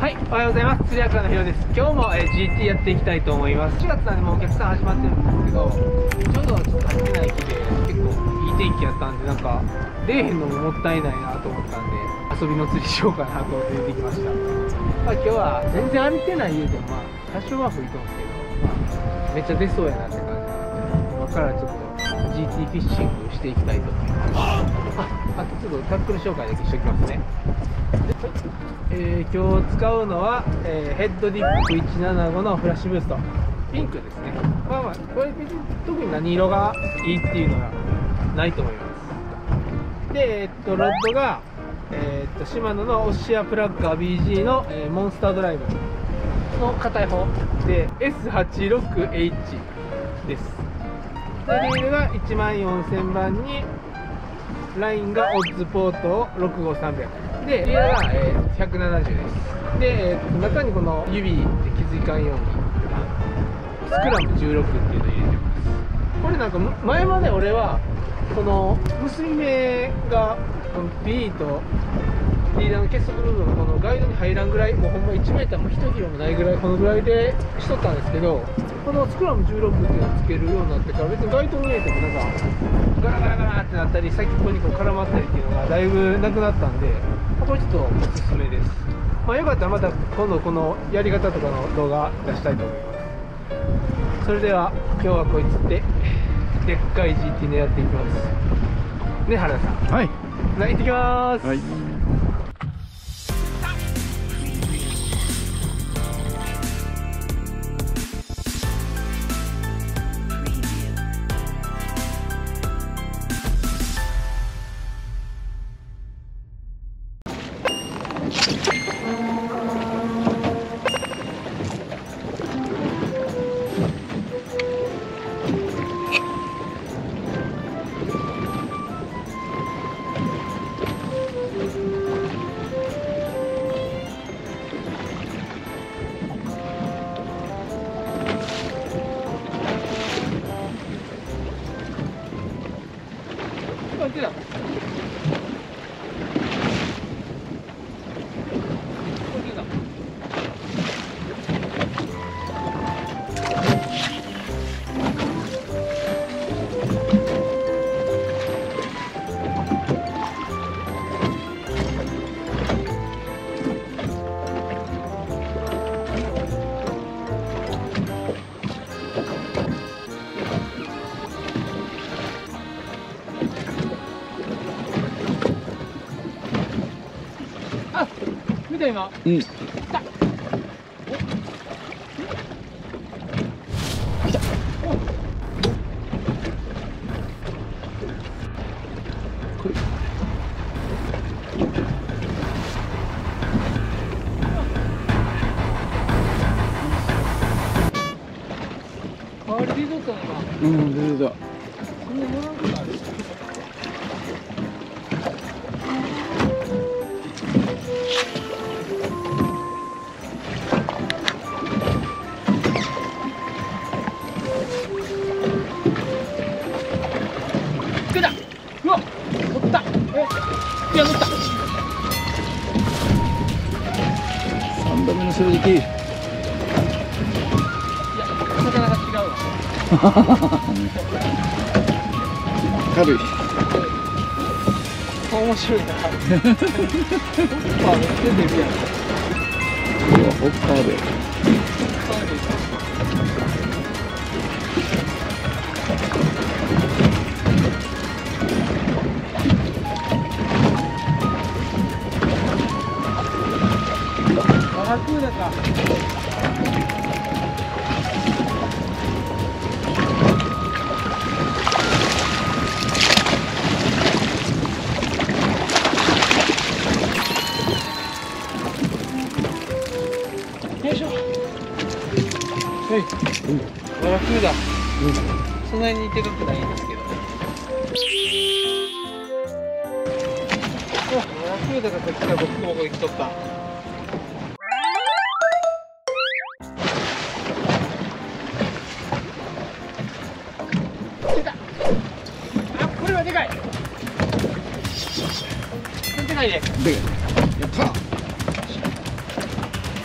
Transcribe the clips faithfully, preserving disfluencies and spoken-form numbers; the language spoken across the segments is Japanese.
はい、おはようございます。釣りアカのひろです。今日も、えー、ジーティー やっていきたいと思います。しがつなんでもうお客さん始まってるんですけど、ちょうどちょっと走ってない日で結構いい天気やったんで、なんか出えへんのももったいないなと思ったんで、遊びの釣りしようかなと思って出てきました。まあ、今日は全然歩いてない言うても、まあ多少は吹いとんですけど、まあ、めっちゃ出そうやなって感じなので、今からちょっと ジーティー フィッシングしていきたいと思います。あ、あとちょっとタックル紹介だけしておきますね。えー、今日使うのは、えー、ヘッドディップいちななごのフラッシュブーストピンクですね。まあまあこれ別に特に何色がいいっていうのはないと思います。で、えー、っとロッドが、えー、っとシマノのオッシアプラッガー ビージー の、えー、モンスタードライブの硬い方で エスはちじゅうろくエイチ です。でリールがいちまんよんせんばんにラインがオッズポートろくごうさんびゃくで、リアが、えー、ひゃくななじゅうです。で、えー、と中にこの指で気づかんようにスクラムじゅうろくっていうのを入れてます。これなんか前まで俺はこの結び目が B とリーダーの結束部分このガイドに入らんぐらい、もうほんまいちメーターもいちキロもないぐらいこのぐらいでしとったんですけど、このスクラムじゅうろくっていうのをつけるようになってから別にガイドに入れてもなんかガラガラガラってなったり先っぽにこう絡まったりっていうのがだいぶなくなったんで、これちょっとおすすめです。まあよかったらまた今度このやり方とかの動画出したいと思います。それでは今日はこいつってでっかい ジーティー 狙っていきますね。原田さん、はい、行ってきます。はい、手だ。あ、見た今。うん。来た。来た。これ。あれ出とったのか。うん、出てた。そんなもらうことある？うわ、乗った。え、いや乗った。三度目の正直。いや、魚が違うわ。軽い。面白いな。ホッパーめっちゃ出るやん。うわ、ホッパーで。バラクーダか。よいしょ。はい。うん。バラクーダ。うん。そんなにでかくないんですけど。お、バラクーダがさっきから僕の方向に来とった。でかいね。でかい。やった。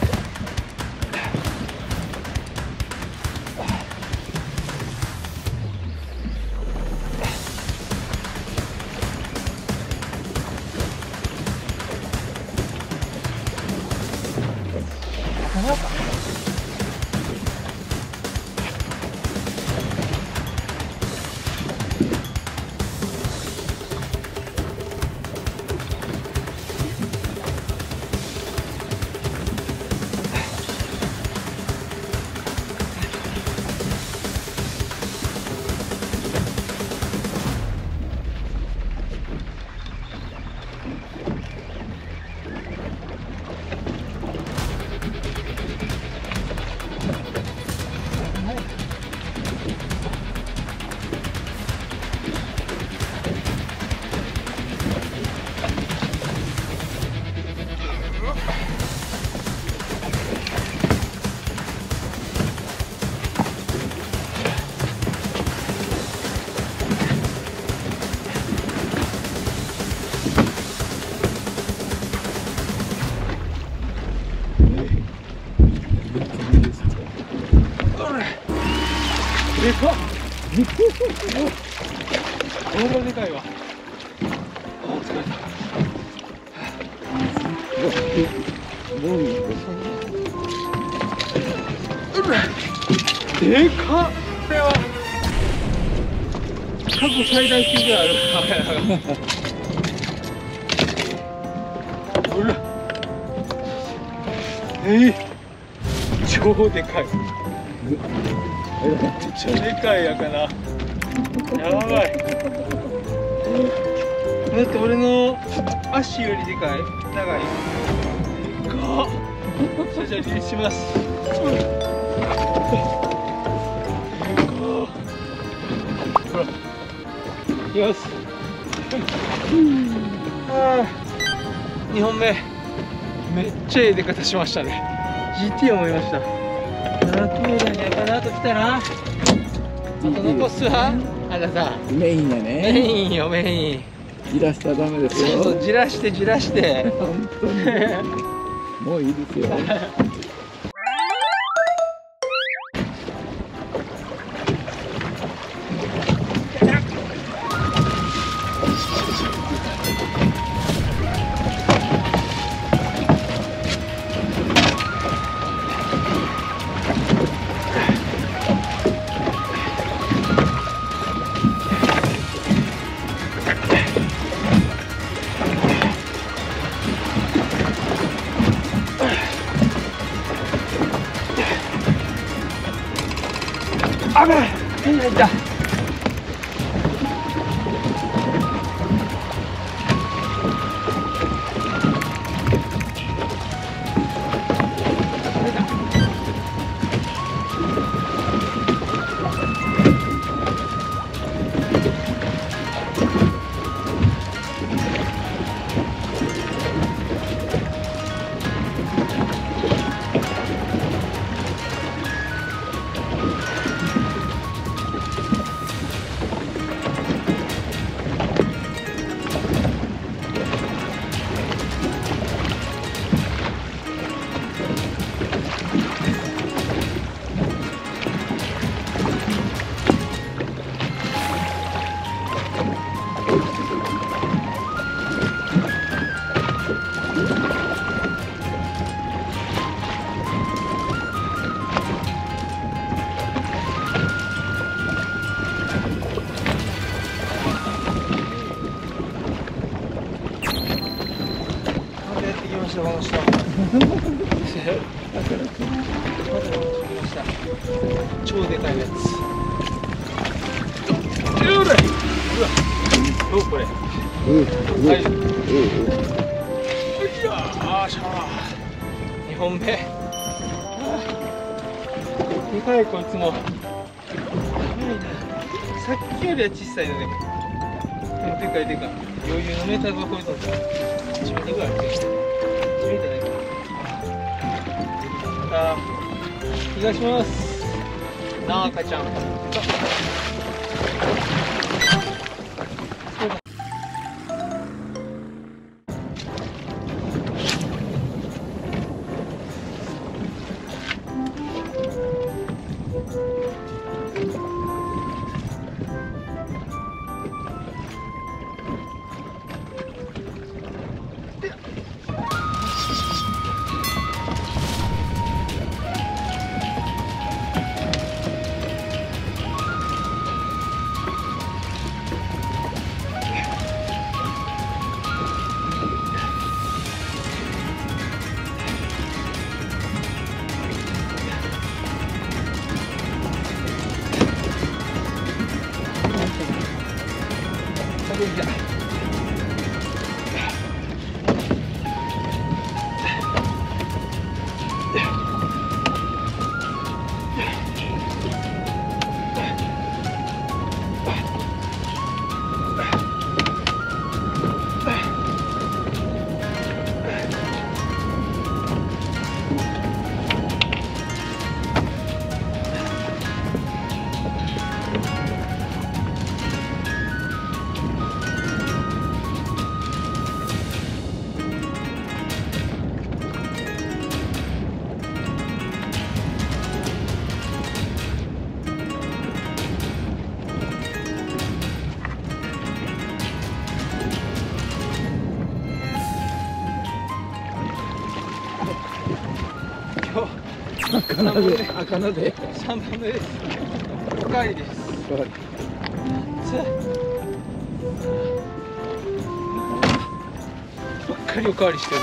川か。でかっ。こんなでかいわ。あ、疲れた。でかっ。これは過去最大級である。ほら、えー、超でかい。めっちゃでかいやかな。やばい。だって俺の足よりでかい。長い。でかっ。それじゃあリリースします。いきます。ああ、にほんめめっちゃいい出方しましたね。 ジーティー 思いました。ななきゅうだいにやかな。あと来たな。あと残すはあなたメインやね。 メインよ、メイン。 じらしたらダメですよ。 そうそう、じらしてじらして本当にもういいですよ。 危ない。手に入った。この下超でかいやつ。うわ、どうこれ。はい。いやーしゃー。にほんめ。でかいこいつも。さっきよりは小さいのね。でかいでかい。余裕のメーターがこいつのいちメートルぐらいある。あ、東します。なあ、赤ちゃん。 今日赤菜で赤菜でさんばんめです。おかわりです。 おかわりばっかりおかわりしてるわ。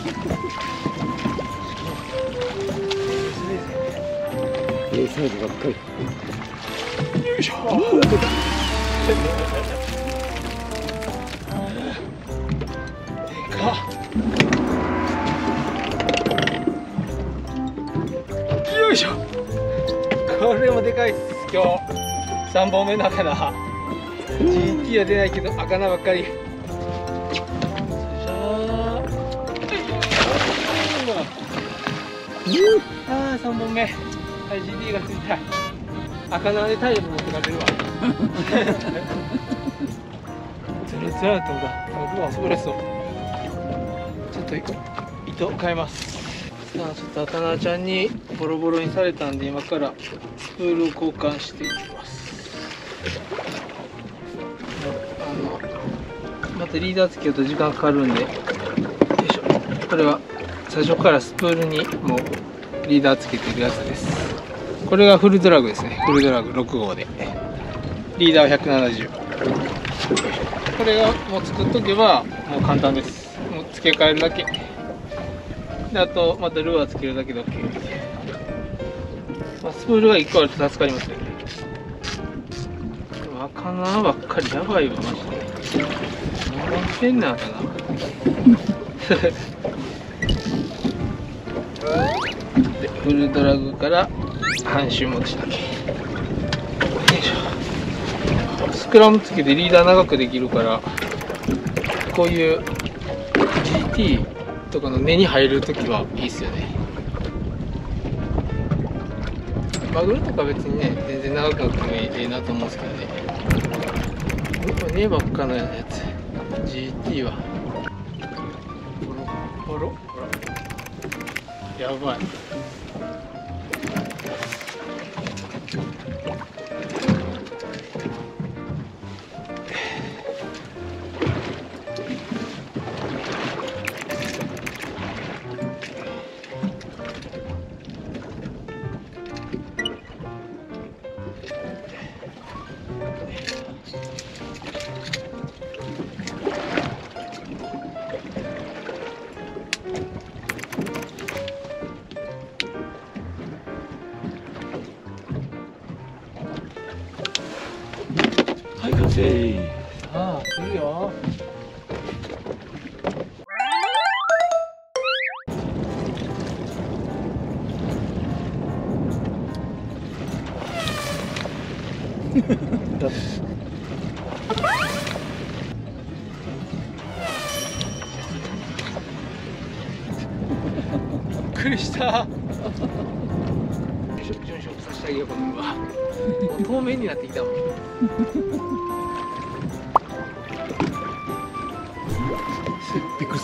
Aサイズばっかり。 よいしょ。でかっ。よいしょ。これもでかいっす。今日さんぼんめの赤菜。 ジーティー は出ないけど赤菜ばっかり。ああさんぼんめ。はい ジーティー がついた。赤菜で体力持ってかれるわ。つらつらと思った。あうわそれそう。ちょっと糸変えます。さあちょっと赤菜ちゃんにボロボロにされたんで今からスプールを交換していきます。あのまたリーダーつけると時間かかるんで、よいしょ。これは最初からスプールにもうリーダーつけてるやつです。これがフルドラグですね。フルドラグろく号でリーダーはひゃくななじゅう。これがもう作っとけばもう簡単です。もう付け替えるだけで、あとまたルアーつけるだけで OK。まあ、スプールがいっこあると助かりますよね。赤菜ばっかりやばいわマジで。何やってんねん赤菜。でフルドラグから半周戻しだけ。よいしょ。スクラムつけてリーダー長くできるから、こういう ジーティー とかの根に入るときはいいっすよね。マグロとか別にね全然長くなってもいいなと思うんですけどね。根ばっかのやつ ジーティー はボロボロ。やばい。はい完成。ああするよ。びっくりした。よいしょ、よいしょ、させてあげよう、この馬。もう透明になってきたもん。 びっくりした。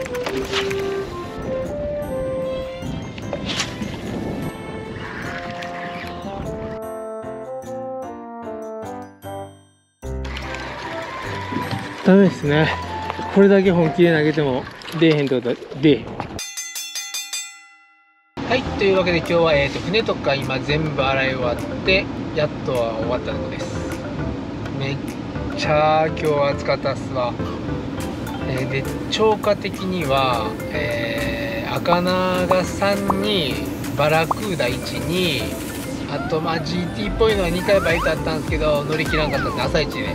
ダメですね。これだけ本気で投げても出えへんってことは出えへん。はい、というわけで今日は、えー、と船とか今全部洗い終わってやっとは終わったところです。めっちゃ今日は暑かったっすわ。えー、で超過的には、えー、赤菜がさんにバラクーダいちに、あとまあ ジーティー っぽいのはにかいバイトあったんですけど乗り切らんかったんで朝一で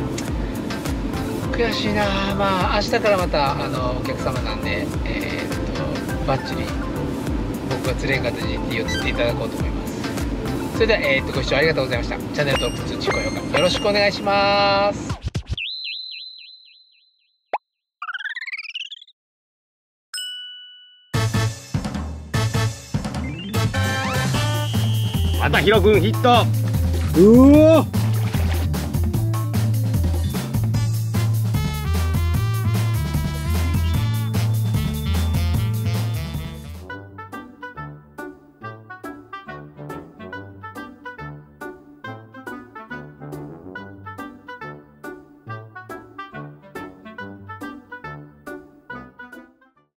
悔しいな。まあ明日からまたあのお客様なんで、えー、っとバッチリ僕が釣れんかった ジーティー を釣っていただこうと思います。それでは、えー、っとご視聴ありがとうございました。チャンネル登録、通知、高評価よろしくお願いします。 またヒロ君ヒット。うおー。